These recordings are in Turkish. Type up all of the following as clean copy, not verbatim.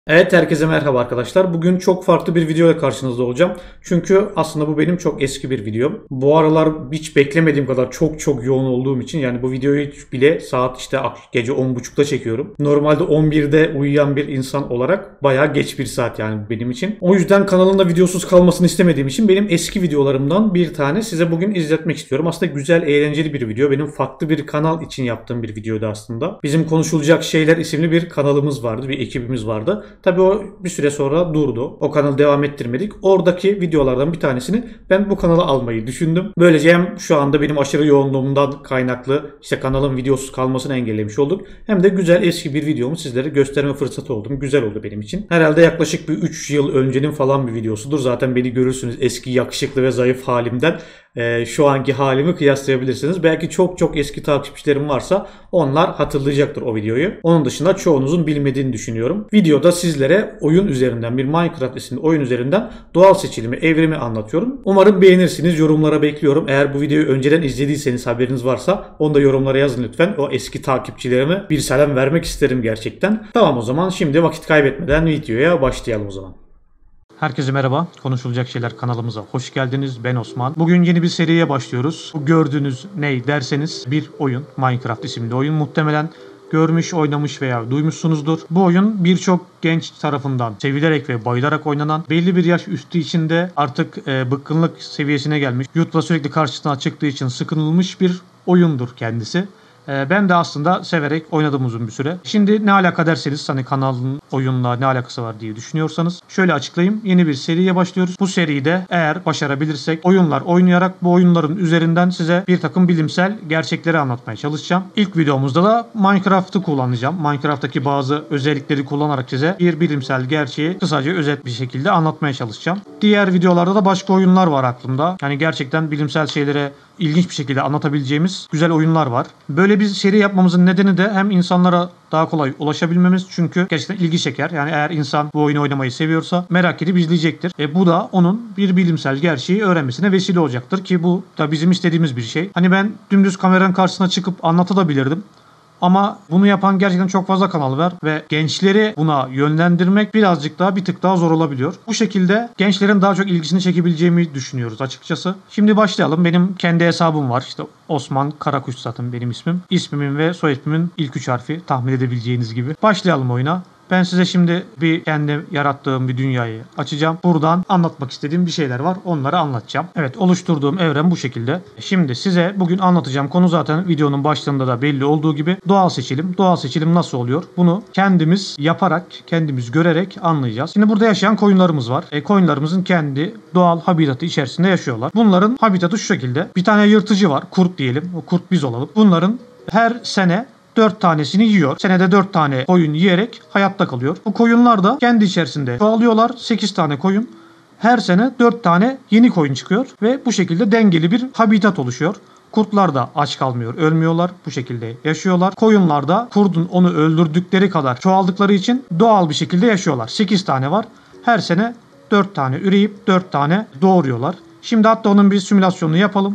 Evet, herkese merhaba arkadaşlar. Bugün çok farklı bir video ile karşınızda olacağım. Çünkü aslında bu benim çok eski bir videom. Bu aralar hiç beklemediğim kadar çok yoğun olduğum için yani bu videoyu bile saat gece 10.30'da çekiyorum. Normalde 11'de uyuyan bir insan olarak bayağı geç bir saat yani benim için. O yüzden kanalımda videosuz kalmasını istemediğim için benim eski videolarımdan bir tane size bugün izletmek istiyorum. Aslında güzel, eğlenceli bir video. Benim farklı bir kanal için yaptığım bir videoydu aslında. Bizim Konuşulacak Şeyler isimli bir kanalımız vardı, bir ekibimiz vardı. Tabii o bir süre sonra durdu. O kanalı devam ettirmedik. Oradaki videolardan bir tanesini ben bu kanala almayı düşündüm. Böylece hem şu anda benim aşırı yoğunluğumdan kaynaklı kanalın videosuz kalmasını engellemiş olduk. Hem de güzel eski bir videomu sizlere gösterme fırsatı oldum. Güzel oldu benim için. Herhalde yaklaşık bir 3 yıl öncenin falan bir videosudur. Zaten beni görürsünüz eski yakışıklı ve zayıf halimden. Şu anki halimi kıyaslayabilirsiniz. Belki çok eski takipçilerim varsa onlar hatırlayacaktır o videoyu. Onun dışında çoğunuzun bilmediğini düşünüyorum. Videoda sizlere oyun üzerinden, bir Minecraft isimli oyun üzerinden doğal seçilimi, evrimi anlatıyorum. Umarım beğenirsiniz. Yorumlara bekliyorum. Eğer bu videoyu önceden izlediyseniz, haberiniz varsa onu da yorumlara yazın lütfen. O eski takipçilerime bir selam vermek isterim gerçekten. Tamam, o zaman şimdi vakit kaybetmeden videoya başlayalım o zaman. Herkese merhaba. Konuşulacak Şeyler kanalımıza hoş geldiniz. Ben Osman. Bugün yeni bir seriye başlıyoruz. Bu gördüğünüz ne derseniz bir oyun. Minecraft isimli oyun. Muhtemelen görmüş, oynamış veya duymuşsunuzdur. Bu oyun birçok genç tarafından sevilerek ve bayılarak oynanan, belli bir yaş üstü içinde artık bıkkınlık seviyesine gelmiş, YouTube'da sürekli karşısına çıktığı için sıkılmış bir oyundur kendisi. Ben de aslında severek oynadım uzun bir süre. Şimdi ne alaka derseniz, hani kanalın oyunla ne alakası var diye düşünüyorsanız şöyle açıklayayım. Yeni bir seriye başlıyoruz. Bu seride eğer başarabilirsek oyunlar oynayarak bu oyunların üzerinden size bir takım bilimsel gerçekleri anlatmaya çalışacağım. İlk videomuzda da Minecraft'ı kullanacağım. Minecraft'taki bazı özellikleri kullanarak size bir bilimsel gerçeği kısaca özet bir şekilde anlatmaya çalışacağım. Diğer videolarda da başka oyunlar var aklımda. Yani gerçekten bilimsel şeylere ilginç bir şekilde anlatabileceğimiz güzel oyunlar var. Böyle bir seri yapmamızın nedeni de hem insanlara daha kolay ulaşabilmemiz, çünkü gerçekten ilgi çeker. Yani eğer insan bu oyunu oynamayı seviyorsa merak edip izleyecektir. Bu da onun bir bilimsel gerçeği öğrenmesine vesile olacaktır ki bu da bizim istediğimiz bir şey. Hani ben dümdüz kameranın karşısına çıkıp anlatabilirdim. Ama bunu yapan gerçekten çok fazla kanal var ve gençleri buna yönlendirmek birazcık daha bir tık daha zor olabiliyor. Bu şekilde gençlerin daha çok ilgisini çekebileceğimi düşünüyoruz açıkçası. Şimdi başlayalım. Benim kendi hesabım var. İşte Osman Karakuş zaten benim ismim. İsmimin ve soy ismimin ilk 3 harfi, tahmin edebileceğiniz gibi. Başlayalım oyuna. Ben size şimdi bir kendi yarattığım bir dünyayı açacağım. Buradan anlatmak istediğim bir şeyler var. Onları anlatacağım. Evet, oluşturduğum evren bu şekilde. Şimdi size bugün anlatacağım konu zaten videonun başlığında da belli olduğu gibi doğal seçilim. Doğal seçilim nasıl oluyor? Bunu kendimiz yaparak, kendimiz görerek anlayacağız. Şimdi burada yaşayan koyunlarımız var. Koyunlarımızın kendi doğal habitatı içerisinde yaşıyorlar. Bunların habitatı şu şekilde. Bir tane yırtıcı var. Kurt diyelim. O kurt biz olalım. Bunların her sene 4 tanesini yiyor. Senede 4 tane koyun yiyerek hayatta kalıyor. Bu koyunlar da kendi içerisinde çoğalıyorlar. 8 tane koyun. Her sene 4 tane yeni koyun çıkıyor ve bu şekilde dengeli bir habitat oluşuyor. Kurtlar da aç kalmıyor, ölmüyorlar. Bu şekilde yaşıyorlar. Koyunlar da kurdun onu öldürdükleri kadar çoğaldıkları için doğal bir şekilde yaşıyorlar. 8 tane var. Her sene 4 tane üreyip 4 tane doğuruyorlar. Şimdi hatta onun bir simülasyonunu yapalım.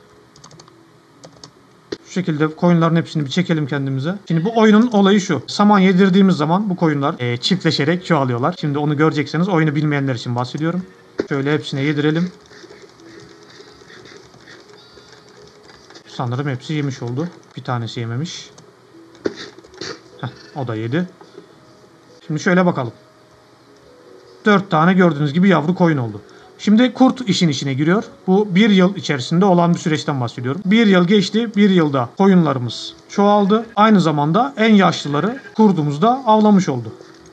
Şu şekilde koyunların hepsini bir çekelim kendimize. Şimdi bu oyunun olayı şu. Saman yedirdiğimiz zaman bu koyunlar çiftleşerek çoğalıyorlar. Şimdi onu görecekseniz, oyunu bilmeyenler için bahsediyorum. Şöyle hepsine yedirelim. Sanırım hepsi yemiş oldu. Bir tanesi yememiş. O da yedi. Şimdi şöyle bakalım. 4 tane gördüğünüz gibi yavru koyun oldu. Şimdi kurt işin içine giriyor. Bu bir yıl içerisinde olan bir süreçten bahsediyorum. Bir yıl geçti. Bir yılda koyunlarımız çoğaldı. Aynı zamanda en yaşlıları kurdumuz da avlamış oldu.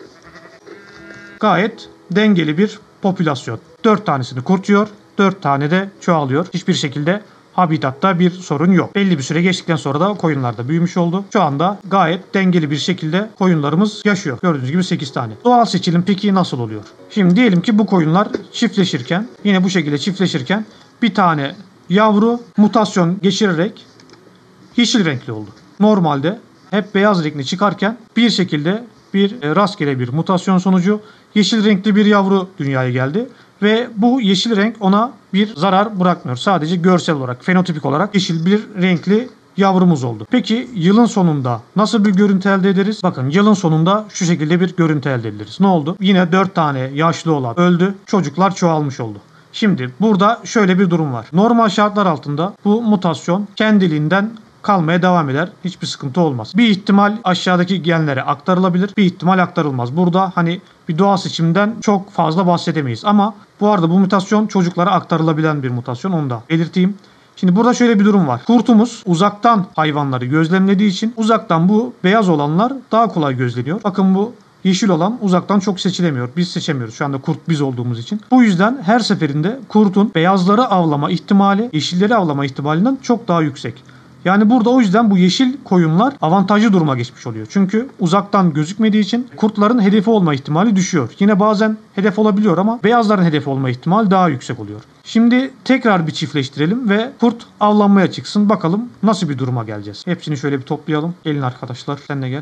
Gayet dengeli bir popülasyon. 4 tanesini kurt yiyor. 4 tane de çoğalıyor. Hiçbir şekilde habitatta bir sorun yok. Belli bir süre geçtikten sonra da koyunlar da büyümüş oldu. Şu anda gayet dengeli bir şekilde koyunlarımız yaşıyor. Gördüğünüz gibi 8 tane. Doğal seçilim peki nasıl oluyor? Şimdi diyelim ki bu koyunlar çiftleşirken, yine bu şekilde çiftleşirken bir tane yavru mutasyon geçirerek yeşil renkli oldu. Normalde hep beyaz renkli çıkarken bir şekilde rastgele bir mutasyon sonucu yeşil renkli bir yavru dünyaya geldi. Ve bu yeşil renk ona bir zarar bırakmıyor. Sadece görsel olarak, fenotipik olarak yeşil bir renkli yavrumuz oldu. Peki yılın sonunda nasıl bir görüntü elde ederiz? Bakın yılın sonunda şu şekilde bir görüntü elde ederiz. Ne oldu? Yine 4 tane yaşlı olan öldü. Çocuklar çoğalmış oldu. Şimdi burada şöyle bir durum var. Normal şartlar altında bu mutasyon kendiliğinden kalmaya devam eder. Hiçbir sıkıntı olmaz. Bir ihtimal aşağıdaki genlere aktarılabilir. Bir ihtimal aktarılmaz. Burada hani bir doğal seçimden çok fazla bahsedemeyiz. Ama bu arada bu mutasyon çocuklara aktarılabilen bir mutasyon. Onu da belirteyim. Şimdi burada şöyle bir durum var. Kurtumuz uzaktan hayvanları gözlemlediği için uzaktan bu beyaz olanlar daha kolay gözleniyor. Bakın bu yeşil olan uzaktan çok seçilemiyor. Biz seçemiyoruz şu anda kurt biz olduğumuz için. Bu yüzden her seferinde kurtun beyazları avlama ihtimali yeşilleri avlama ihtimalinden çok daha yüksek. Yani burada o yüzden bu yeşil koyunlar avantajlı duruma geçmiş oluyor. Çünkü uzaktan gözükmediği için kurtların hedefi olma ihtimali düşüyor. Yine bazen hedef olabiliyor ama beyazların hedefi olma ihtimali daha yüksek oluyor. Şimdi tekrar bir çiftleştirelim ve kurt avlanmaya çıksın. Bakalım nasıl bir duruma geleceğiz. Hepsini şöyle bir toplayalım. Gelin arkadaşlar, sen de gel.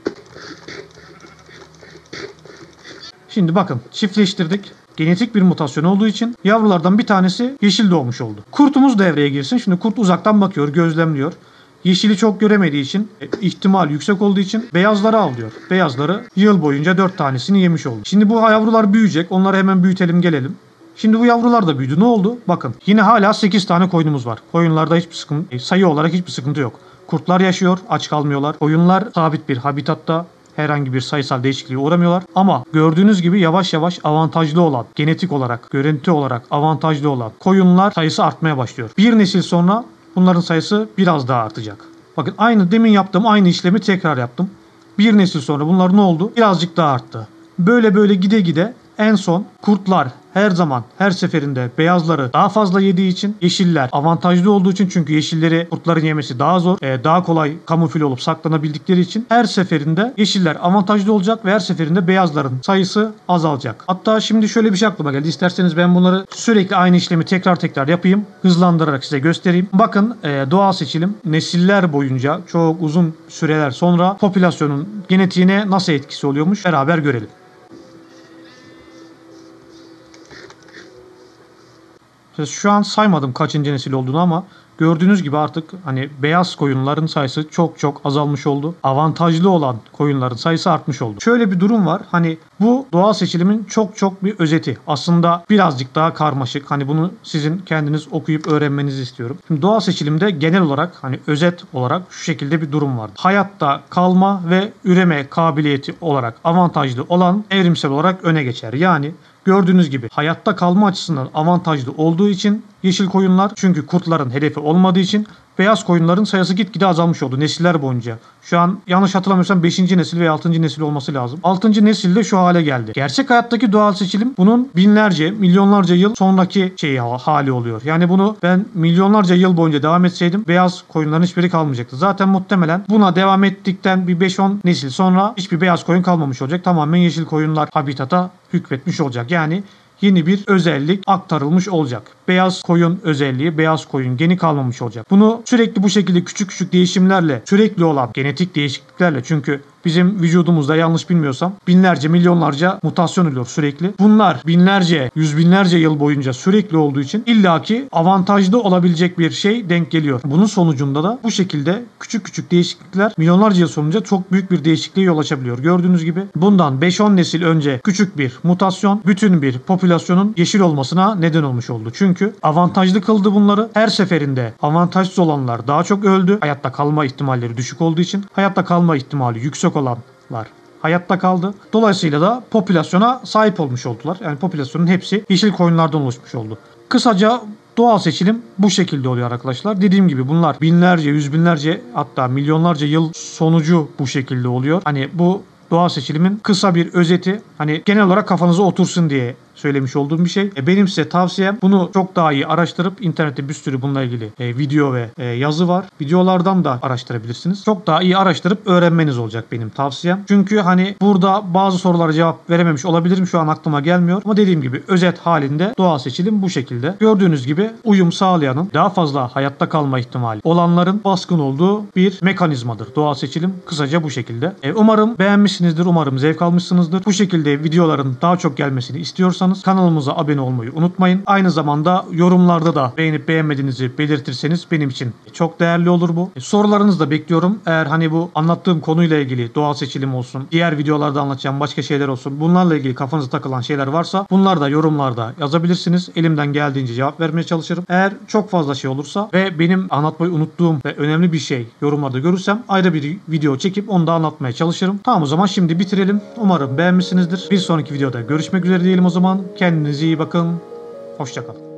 Şimdi bakın çiftleştirdik. Genetik bir mutasyon olduğu için yavrulardan bir tanesi yeşil doğmuş oldu. Kurtumuz devreye girsin. Şimdi kurt uzaktan bakıyor, gözlemliyor. Yeşili çok göremediği için, ihtimal yüksek olduğu için beyazları avlıyor. Beyazları yıl boyunca 4 tanesini yemiş oldu. Şimdi bu yavrular büyüyecek. Onları hemen büyütelim, gelelim. Şimdi bu yavrular da büyüdü. Ne oldu? Bakın yine hala 8 tane koyunumuz var. Koyunlarda hiçbir sıkıntı, sayı olarak hiçbir sıkıntı yok. Kurtlar yaşıyor, aç kalmıyorlar. Koyunlar sabit bir habitatta. Herhangi bir sayısal değişikliğe uğramıyorlar. Ama gördüğünüz gibi yavaş yavaş avantajlı olan, genetik olarak, görüntü olarak avantajlı olan koyunlar sayısı artmaya başlıyor. Bir nesil sonra bunların sayısı biraz daha artacak. Bakın aynı demin yaptığım aynı işlemi tekrar yaptım. Bir nesil sonra bunlar ne oldu? Birazcık daha arttı. Böyle böyle gide gide en son kurtlar her zaman her seferinde beyazları daha fazla yediği için yeşiller avantajlı olduğu için çünkü yeşilleri kurtların yemesi daha zor. Daha kolay kamufle olup saklanabildikleri için her seferinde yeşiller avantajlı olacak ve her seferinde beyazların sayısı azalacak. Hatta şimdi şöyle bir şey aklıma geldi. İsterseniz ben bunları sürekli aynı işlemi tekrar yapayım. Hızlandırarak size göstereyim. Bakın doğal seçilim nesiller boyunca çok uzun süreler sonra popülasyonun genetiğine nasıl etkisi oluyormuş beraber görelim. Şu an saymadım kaçıncı nesil olduğunu ama gördüğünüz gibi artık hani beyaz koyunların sayısı çok azalmış oldu. Avantajlı olan koyunların sayısı artmış oldu. Şöyle bir durum var. Hani bu doğal seçilimin çok bir özeti. Aslında birazcık daha karmaşık. Hani bunu sizin kendiniz okuyup öğrenmenizi istiyorum. Şimdi doğal seçilimde genel olarak hani özet olarak şu şekilde bir durum var. Hayatta kalma ve üreme kabiliyeti olarak avantajlı olan evrimsel olarak öne geçer. Yani gördüğünüz gibi hayatta kalma açısından avantajlı olduğu için yeşil koyunlar çünkü kurtların hedefi olmadığı için beyaz koyunların sayısı gitgide azalmış oldu nesiller boyunca. Şu an yanlış hatırlamıyorsam 5. nesil veya 6. nesil olması lazım. 6. nesilde şu hale geldi. Gerçek hayattaki doğal seçilim bunun binlerce, milyonlarca yıl sonraki hali oluyor. Yani bunu ben milyonlarca yıl boyunca devam etseydim beyaz koyunların hiçbiri kalmayacaktı. Zaten muhtemelen buna devam ettikten bir 5-10 nesil sonra hiçbir beyaz koyun kalmamış olacak. Tamamen yeşil koyunlar habitata hükmetmiş olacak. Yani yeni bir özellik aktarılmış olacak. Beyaz koyun özelliği, beyaz koyun geni kalmamış olacak. Bunu sürekli bu şekilde küçük değişimlerle, sürekli olan genetik değişikliklerle çünkü bizim vücudumuzda yanlış bilmiyorsam binlerce, milyonlarca mutasyon oluyor sürekli. Bunlar binlerce, yüz binlerce yıl boyunca sürekli olduğu için illaki avantajlı olabilecek bir şey denk geliyor. Bunun sonucunda da bu şekilde küçük değişiklikler milyonlarca yıl sonunca çok büyük bir değişikliğe yol açabiliyor. Gördüğünüz gibi bundan 5-10 nesil önce küçük bir mutasyon bütün bir popülasyonun yeşil olmasına neden olmuş oldu. Çünkü avantajlı kıldı bunları. Her seferinde avantajsız olanlar daha çok öldü. Hayatta kalma ihtimalleri düşük olduğu için hayatta kalma ihtimali yüksek olanlar hayatta kaldı. Dolayısıyla da popülasyona sahip olmuş oldular. Yani popülasyonun hepsi yeşil koyunlardan oluşmuş oldu. Kısaca doğal seçilim bu şekilde oluyor arkadaşlar. Dediğim gibi bunlar binlerce, yüz binlerce hatta milyonlarca yıl sonucu bu şekilde oluyor. Hani bu doğal seçilimin kısa bir özeti. Hani genel olarak kafanıza otursun diye söylemiş olduğum bir şey. Benim size tavsiyem bunu çok daha iyi araştırıp internette bir sürü bununla ilgili video ve yazı var. Videolardan da araştırabilirsiniz. Çok daha iyi araştırıp öğrenmeniz olacak benim tavsiyem. Çünkü hani burada bazı sorulara cevap verememiş olabilirim. Şu an aklıma gelmiyor. Ama dediğim gibi özet halinde doğal seçilim bu şekilde. Gördüğünüz gibi uyum sağlayanın daha fazla hayatta kalma ihtimali olanların baskın olduğu bir mekanizmadır. Doğal seçilim kısaca bu şekilde. Umarım beğenmişsinizdir. Umarım zevk almışsınızdır. Bu şekilde videoların daha çok gelmesini istiyorsanız istiyorsanız kanalımıza abone olmayı unutmayın. Aynı zamanda yorumlarda da beğenip beğenmediğinizi belirtirseniz benim için çok değerli olur bu. Sorularınızı da bekliyorum. Eğer hani bu anlattığım konuyla ilgili doğal seçilim olsun, diğer videolarda anlatacağım başka şeyler olsun, bunlarla ilgili kafanıza takılan şeyler varsa bunlar da yorumlarda yazabilirsiniz. Elimden geldiğince cevap vermeye çalışırım. Eğer çok fazla şey olursa ve benim anlatmayı unuttuğum ve önemli bir şey yorumlarda görürsem ayrı bir video çekip onu da anlatmaya çalışırım. Tamam, o zaman şimdi bitirelim. Umarım beğenmişsinizdir. Bir sonraki videoda görüşmek üzere diyelim o zaman. Kendinize iyi bakın. Hoşça kalın.